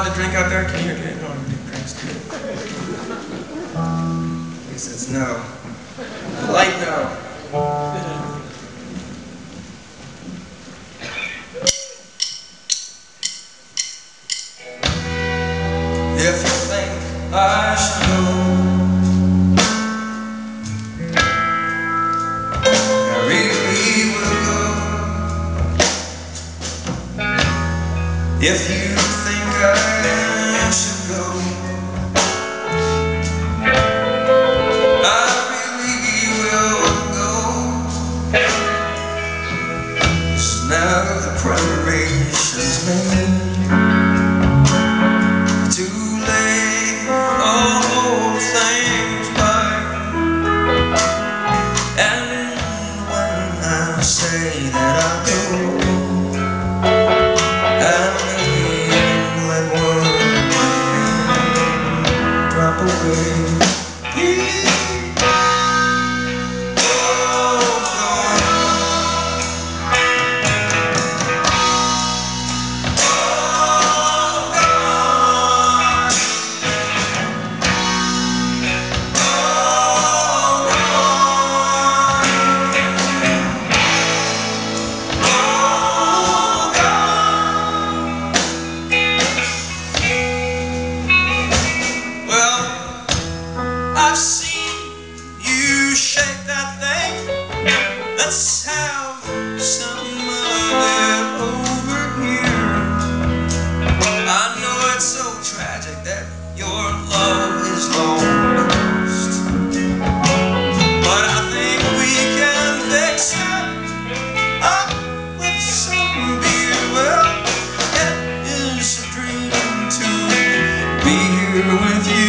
allowed to drink out there? Can you get on big drinks too? He says no. Light no. If you think I should go, I really will go. If you think I should go, I really will go. 'Cause now the preparations made. Say that I'll go, I mean, let one drop away. I've seen you shake that thing. Let's have some of it over here. I know it's so tragic that your love is lost, but I think we can fix it up with some beer. Well, it is a dream to be here with you.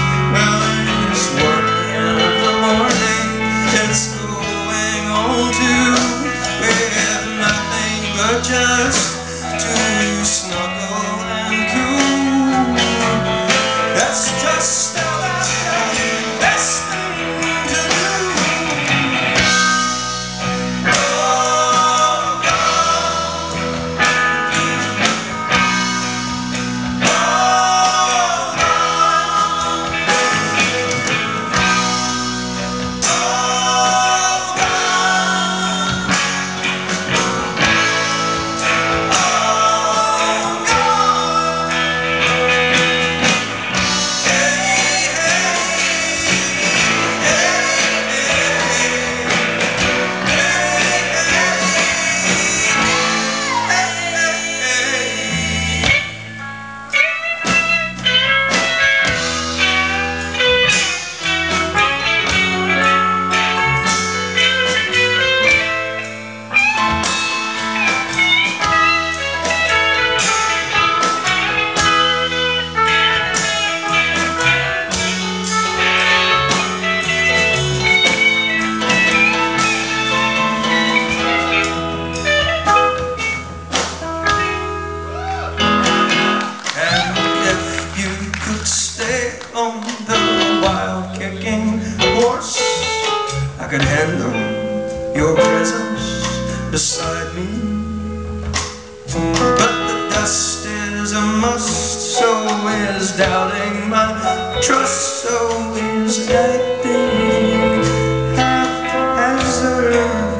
Just to snuggle and cool. That's just about the best thing to do. Oh, God. Oh, on the wild kicking horse, I could handle your presence beside me. But the dust is a must, so is doubting my trust, so is acting haphazardly.